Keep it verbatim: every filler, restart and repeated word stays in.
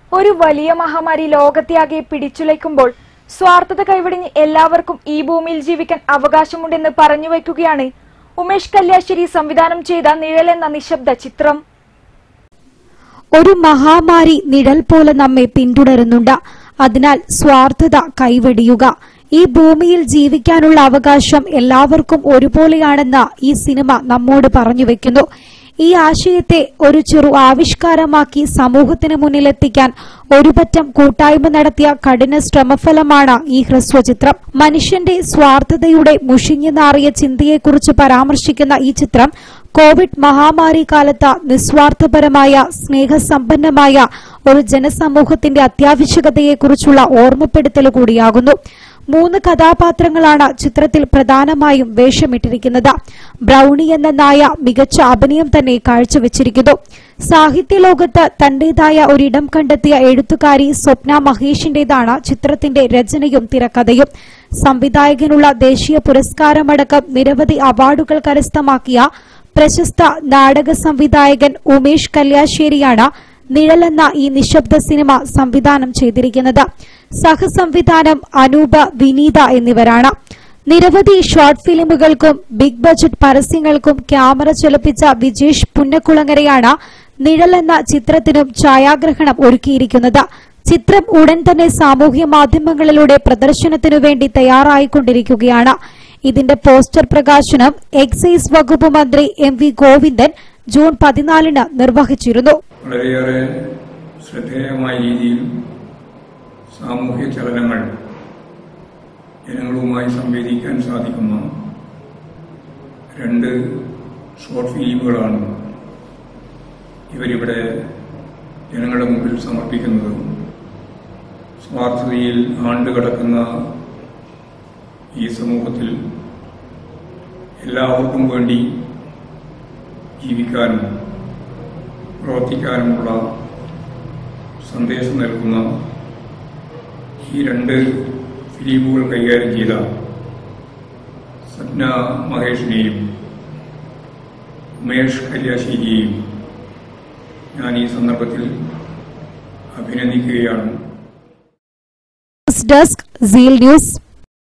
ഒരു വലിയ മഹാമാരി ലോകത്തെയാകെ പിടിച്ചുലയ്ക്കുമ്പോൾ സ്വാർത്ഥത കൈവെടിഞ്ഞ് എല്ലാവർക്കും ഈ ഭൂമിയിൽ ജീവിക്കാൻ അവകാശമുണ്ടെന്ന് പറഞ്ഞു വയ്ക്കുകയാണ് ഉമേഷ് കല്യാശ്ശേരി സംവിധാനം ചെയ്ത നിഴൽ എന്ന നിശബ്ദ ചിത്രം. ഒരു മഹാമാരി നിഴൽ പോലെ നമ്മെ പിന്തുടരുന്നുണ്ട്. അതിനാൽ സ്വാർത്ഥത കൈവെടിയുക. ഈ ഭൂമിയിൽ ജീവിക്കാനുള്ള അവകാശം എല്ലാവർക്കും ഒരുപോലെയാണെന്ന് ഈ സിനിമ നമ്മോട് പറഞ്ഞു വെക്കുന്നു. ഈ ആശയത്തെ ഒരു ചെറു ആവിഷ്കാരമാക്കി സമൂഹത്തിന് മുന്നിലെത്തിക്കാൻ ഒരുപറ്റം കൂട്ടായ്മ നടത്തിയ കഠിന ശ്രമഫലമാണ് ഈ ഹ്രസ്വചിത്രം. മനുഷ്യന്റെ സ്വാർത്ഥതയുടെ മുഷിഞ്ഞു നാറിയ ചിന്തയെക്കുറിച്ച് പരാമർശിക്കുന്ന ഈ ചിത്രം കോവിഡ് മഹാമാരി കാലത്ത് നിസ്വാർത്ഥപരമായ സ്നേഹസമ്പന്നമായ ഒരു ജനസമൂഹത്തിന്റെ അത്യാവശ്യകതയെക്കുറിച്ചുള്ള ഓർമ്മപ്പെടുത്തൽ കൂടിയാകുന്നു. മൂന്ന് കഥാപാത്രങ്ങളാണ് ചിത്രത്തിൽ പ്രധാനമായും വേഷമിട്ടിരിക്കുന്നത്. ബ്രൌണി എന്ന നായ മികച്ച അഭിനയം തന്നെ കാഴ്ചവെച്ചിരിക്കുന്നു. സാഹിത്യലോകത്ത് തന്റേതായ ഒരിടം കണ്ടെത്തിയ എഴുത്തുകാരി സ്വപ്ന മഹേഷിന്റേതാണ് ചിത്രത്തിന്റെ രചനയും തിരക്കഥയും. സംവിധായകനുള്ള ദേശീയ പുരസ്കാരമടക്കം നിരവധി അവാർഡുകൾ കരസ്ഥമാക്കിയ പ്രശസ്ത നാടക സംവിധായകൻ ഉമേഷ് കല്യാശ്ശേരിയാണ് നിഴൽ എന്ന ഈ നിശബ്ദ സിനിമ സംവിധാനം ചെയ്തിരിക്കുന്നത്. സഹസംവിധാനം അനൂപ്, വിനീത എന്നിവരാണ്. നിരവധി ഷോർട്ട് ഫിലിമുകൾക്കും ബിഗ് ബജറ്റ് പരസ്യങ്ങൾക്കും ക്യാമറ ചലിപ്പിച്ച വിജേഷ് പുന്നക്കുളങ്ങരയാണ് നിഴൽ എന്ന ചിത്രത്തിനും ഛായാഗ്രഹണം ഒരുക്കിയിരിക്കുന്നത്. ചിത്രം ഉടൻ തന്നെ സാമൂഹ്യ മാധ്യമങ്ങളിലൂടെ പ്രദർശനത്തിനു വേണ്ടി തയ്യാറായിക്കൊണ്ടിരിക്കുകയാണ്. ഇതിന്റെ പോസ്റ്റർ പ്രകാശനം എക്സൈസ് വകുപ്പ് മന്ത്രി എം വി ഗോവിന്ദൻ ജൂൺ പതിനാലിന് നിർവഹിച്ചിരുന്നു. വളരെയേറെ ശ്രദ്ധേയമായ രീതിയിൽ സാമൂഹ്യ ചലനങ്ങൾ ജനങ്ങളുമായി സംവേദിക്കാൻ സാധിക്കുന്ന രണ്ട് ഷോർട്ട് ഫിലിമുകളാണ് ഇവരിവിടെ ജനങ്ങളുടെ മുമ്പിൽ സമർപ്പിക്കുന്നത്. സ്വാർത്ഥതയിൽ ആണ്ടുകിടക്കുന്ന ഈ സമൂഹത്തിൽ എല്ലാവർക്കും വേണ്ടി ജീവിക്കാനും പ്രവർത്തിക്കാനുമുള്ള സന്ദേശം നൽകുന്ന ഈ രണ്ട് ഫിലിമുകൾ കൈകാര്യം ചെയ്ത സ്വപ്ന മഹേഷിനെയും ഉമേഷ് കല്യാശ്ശേരിയെയും ഞാൻ ഈ സന്ദർഭത്തിൽ അഭിനന്ദിക്കുകയാണ്. Desk seal news.